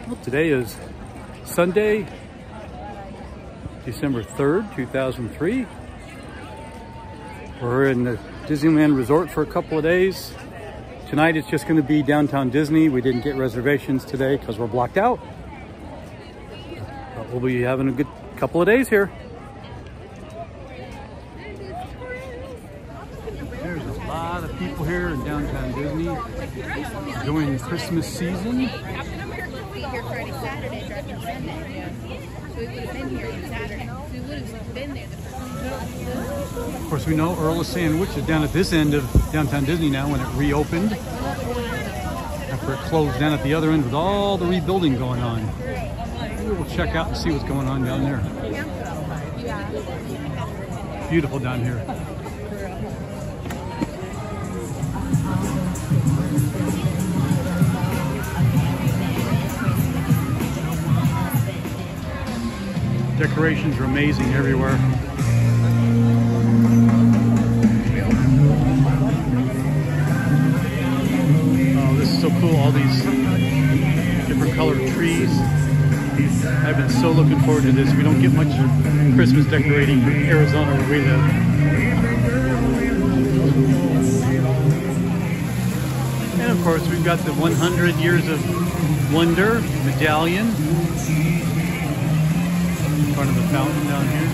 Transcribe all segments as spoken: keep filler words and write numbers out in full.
Well, today is Sunday, December third, two thousand three. We're in the Disneyland Resort for a couple of days. Tonight it's just going to be downtown Disney. We didn't get reservations today because we're blocked out. But we'll be having a good couple of days here. There's a lot of people here in downtown Disney enjoying the Christmas season. Here Friday, Saturday, driving Sunday. So we would have been here on Saturday. We would have been there the first. Of course, we know Earl of Sandwich is down at this end of downtown Disney now when it reopened. After it closed down at the other end with all the rebuilding going on. Maybe we'll check out and see what's going on down there. Beautiful down here. Decorations are amazing everywhere. Oh, this is so cool, all these different colored trees. I've been so looking forward to this. We don't get much Christmas decorating in Arizona where we live. And of course, we've got the one hundred Years of Wonder medallion. Front of the fountain down here.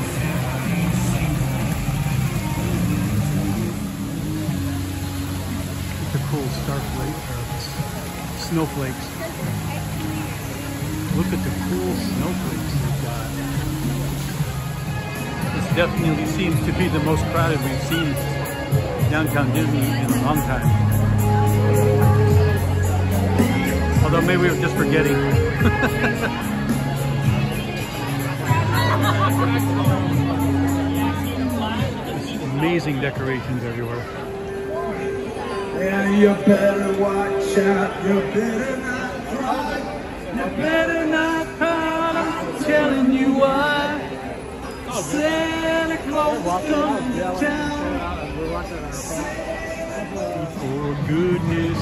Look at the cool starflakes or snowflakes. Look at the cool snowflakes they've got. This definitely seems to be the most crowded we've seen downtown Disney in a long time. Although maybe we're just forgetting. Amazing decorations everywhere. Yeah, you better watch out. You better not cry. You better not cry. I'm telling you why. Santa Claus is coming to town. For goodness.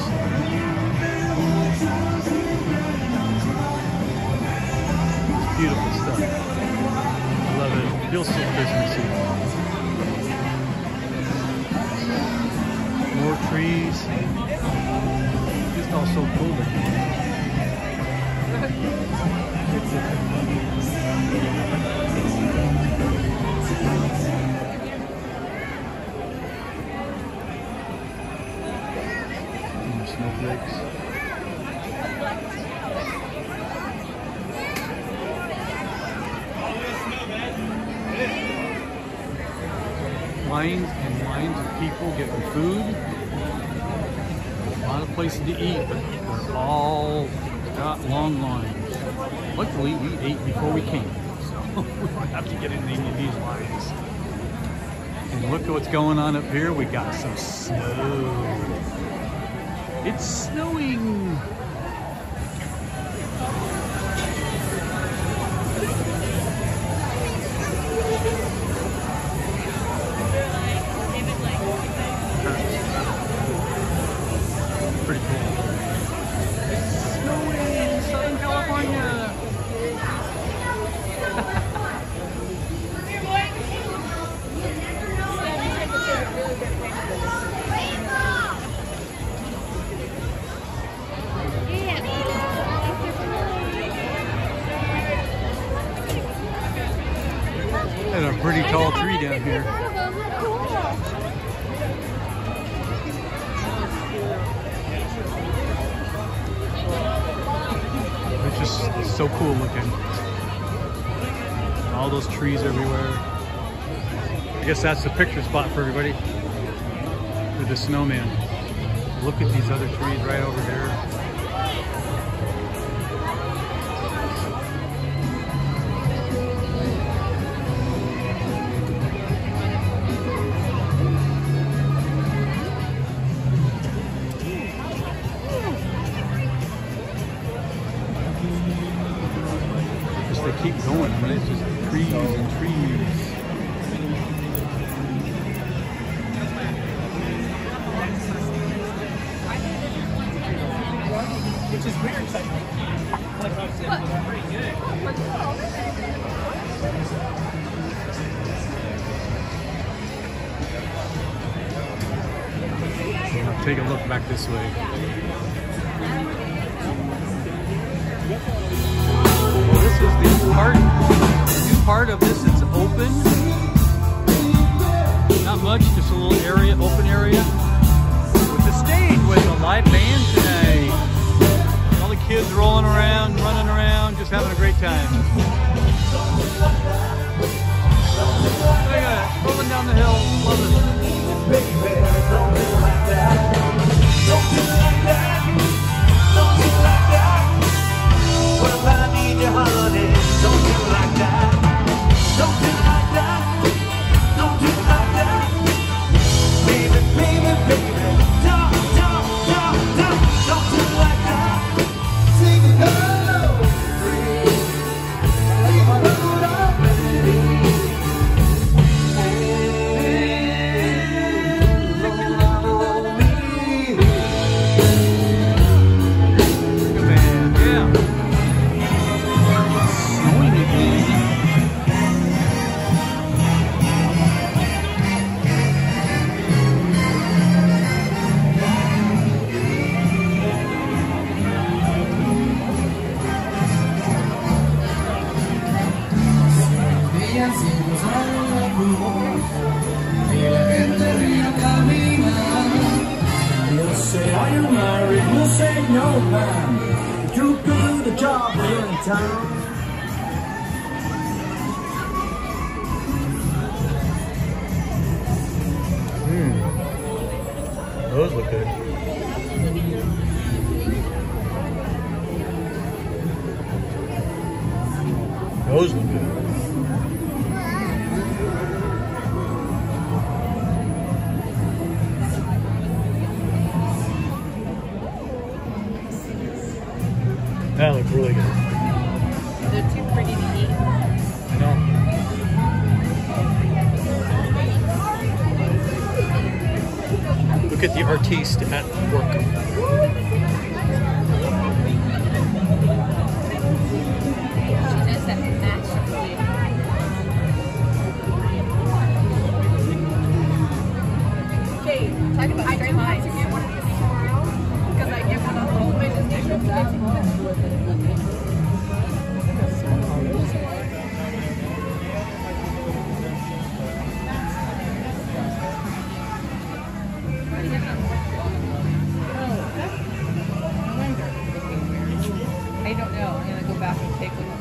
It's beautiful stuff. I love it. It feels so Christmassy. More trees. Just all so cool. More snowflakes. Lines and lines of people getting food. A lot of places to eat, but they're all got long lines. Luckily, we ate before we came, so we don't have to get in any of these lines. And look at what's going on up here. We got some snow. It's snowing. Pretty cool. It's snowing in Southern California. And a pretty tall tree down here. It's just so cool looking. All those trees everywhere. I guess that's the picture spot for everybody. For the snowman. Look at these other trees right over there. They keep going, but it's just trees and trees. Which is weird. I'll take a look back this way. Well, this is the part, the new part of this. It's open. Not much, just a little area, open area. With the stage with a live band tonight. All the kids rolling around, running around, just having a great time. Look at it, rolling down the hill. Love it. Baby, don't do it like that. Don't do it like that. Don't do it like that. What if I need you, honey? Don't do it like that. Don't do it like that. Don't do it like that. Baby, baby, baby. Don't, don't, don't, don't, don't do it like that. Sing it low. Leave a load up, baby. You'll say, are you married? You'll say, no, man. You're too good to the job when you're in town. Hmm. Those look good. Those look good. That looks really good. They're too pretty to eat. I know. Look at the artiste at work. She does that naturally. Okay, talk about straight lines. I get one of these tomorrow because I get one of those meditations. I don't know. I'm gonna go back and take one.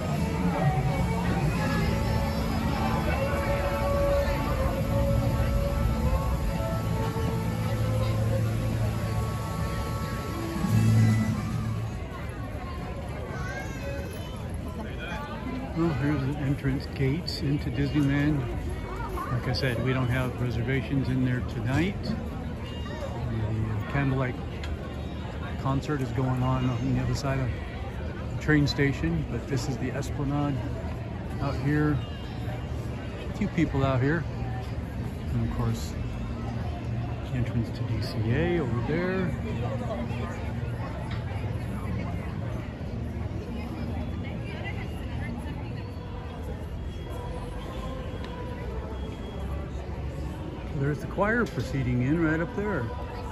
Well, here's the entrance gates into Disneyland. Like I said, we don't have reservations in there tonight. The candlelight concert is going on on the other side of the train station, but this is the esplanade out here. A few people out here. And of course, the entrance to D C A over there. There's the choir proceeding in right up there.